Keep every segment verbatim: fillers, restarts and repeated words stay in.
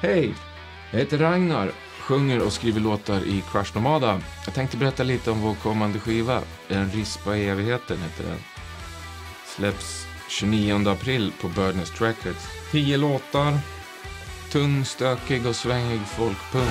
Hej, jag heter Ragnar, sjunger och skriver låtar i Crush Nomada. Jag tänkte berätta lite om vår kommande skiva. En rispa i evigheten heter den. Släpps tjugonionde april på Birdnest Records. Tio låtar, tung, stökig och svängig folkpunk.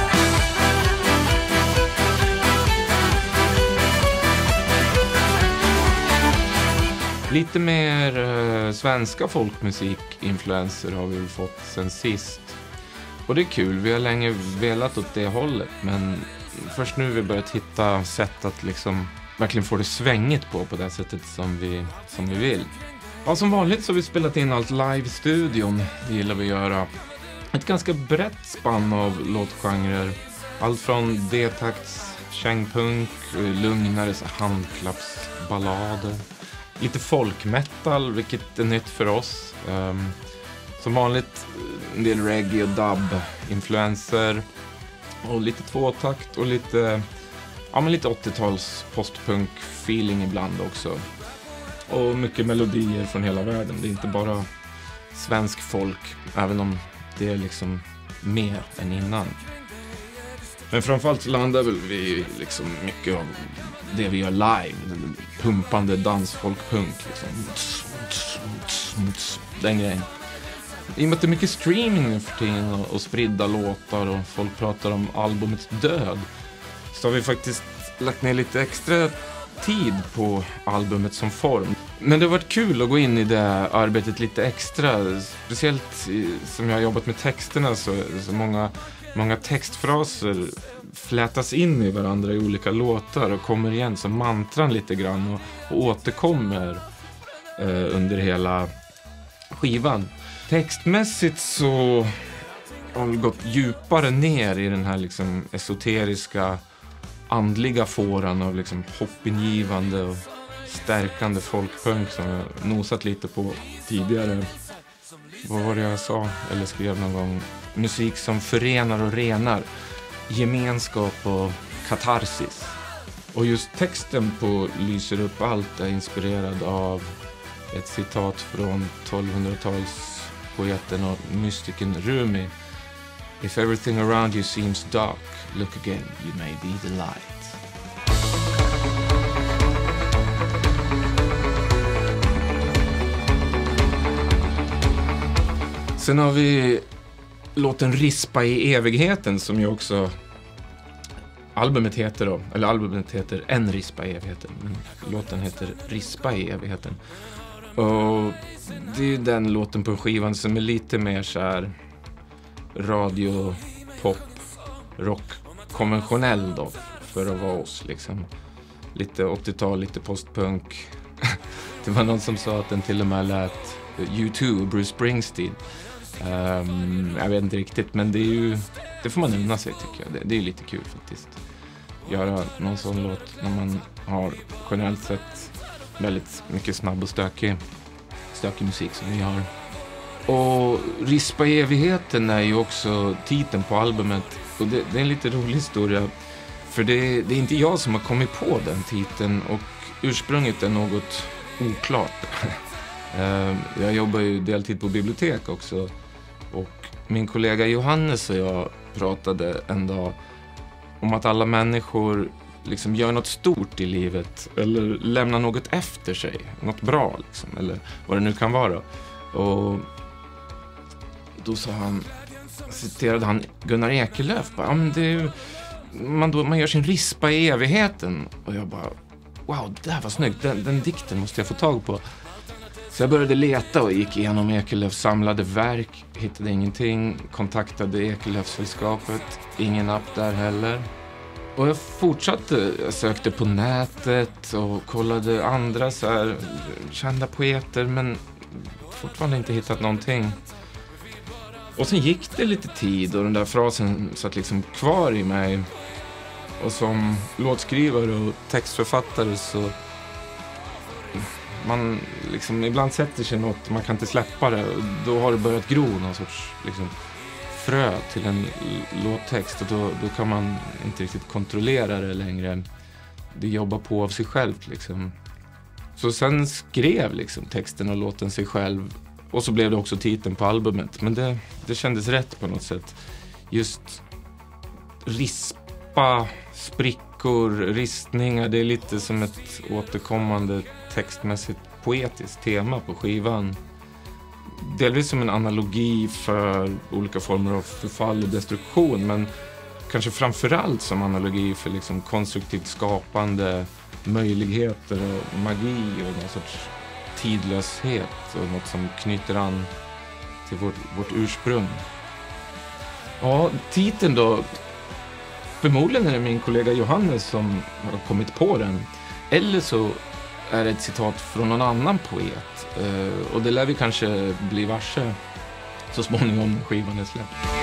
Lite mer eh, svenska folkmusikinfluenser har vi fått sen sist. Och det är kul, vi har länge velat åt det hållet. Men först nu har vi börjat hitta sätt att liksom verkligen få det svängigt på På det sättet som vi, som vi vill. Ja, som vanligt så har vi spelat in allt live i studion. Det gillar vi att göra. Ett ganska brett spann av låtgenrer. Allt från D-takts, kängpunk, lugnare handklappsballader. Lite folkmetal, vilket är nytt för oss. Um, som vanligt en del reggae och dub-influenser. Och lite tvåtakt och lite, ja, men lite åttio-tals postpunk-feeling ibland också. Och mycket melodier från hela världen. Det är inte bara svensk folk, även om det är liksom mer än innan. Men framförallt landar väl vi liksom mycket av det vi gör live. Pumpande dansfolkpunk liksom. Den grejen. I och med att det är mycket streaming nu för tiden och, och spridda låtar och folk pratar om albumets död, så har vi faktiskt lagt ner lite extra tid på albumet som form. Men det har varit kul att gå in i det arbetet lite extra. Speciellt i, som jag har jobbat med texterna, så, så många, många textfraser flätas in i varandra i olika låtar och kommer igen som mantran lite grann och, och återkommer eh, under hela skivan. Textmässigt så har vi gått djupare ner i den här liksom esoteriska, andliga fåran av liksom hoppingivande och stärkande folkpunk som jag nosat lite på tidigare. Vad var det jag sa eller skrev någon gång? Musik som förenar och renar, gemenskap och katarsis. Och just texten på Lyser upp allt är inspirerad av ett citat från tolvhundratals-poeten och mystiken Rumi. If everything around you seems dark, look again, you may be the light. Sen har vi låten Rispa i evigheten, som ju också albumet heter då, eller albumet heter En rispa i evigheten, men låten heter Rispa i evigheten. Och det är ju den låten på skivan som är lite mer så här radio, pop, rock, konventionell då, för att vara oss liksom. Lite åttio-tal, lite postpunk. Det var någon som sa att den till och med lät U två, Bruce Springsteen. Um, jag vet inte riktigt, men det är ju, det får man unna sig tycker jag. Det, det är lite kul faktiskt. Göra någon sån låt när man har generellt sett väldigt mycket snabb och stökig, stökig musik som vi har. Och Rispa i evigheten är ju också titeln på albumet. Och det, det är en lite rolig historia. För det, det är inte jag som har kommit på den titeln. Och ursprunget är något oklart. Jag jobbar ju deltid på bibliotek också. Och min kollega Johannes och jag pratade en dag om att alla människor liksom gör något stort i livet. Eller lämnar något efter sig. Något bra liksom. Eller vad det nu kan vara. Och då sa han, citerade han Gunnar Ekelöf. Bara, ja, men det är ju, man, då, man gör sin rispa i evigheten. Och jag bara, wow, det här var snyggt. Den, den dikten måste jag få tag på. Så jag började leta och gick igenom Ekelöfs samlade verk. Hittade ingenting. Kontaktade Ekelöfssällskapet. Ingen app där heller. Och jag fortsatte. Jag sökte på nätet och kollade andra så här kända poeter. Men fortfarande inte hittat någonting. Och sen gick det lite tid och den där frasen satt liksom kvar i mig. Och som låtskrivare och textförfattare så man liksom ibland sätter sig något, man kan inte släppa det. Då har det börjat gro någon sorts liksom frö till en låttext och då, då kan man inte riktigt kontrollera det längre. Det jobbar på av sig själv liksom. Så sen skrev liksom texten och låten sig själv Och så blev det också titeln på albumet. Men det, det kändes rätt på något sätt. Just rispa, sprickor, ristningar. Det är lite som ett återkommande textmässigt poetiskt tema på skivan. Delvis som en analogi för olika former av förfall och destruktion. Men kanske framförallt som analogi för liksom konstruktivt skapande möjligheter och magi och någon sorts tidlöshet och något som knyter an till vårt, vårt ursprung. Ja, titeln då. Förmodligen är det min kollega Johannes som har kommit på den. Eller så är det ett citat från någon annan poet. Och det lär vi kanske bli varse så småningom när skivan är släppt.